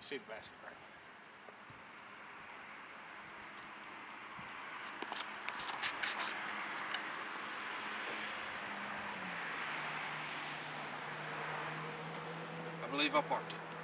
See the basket right now. I believe I parked it.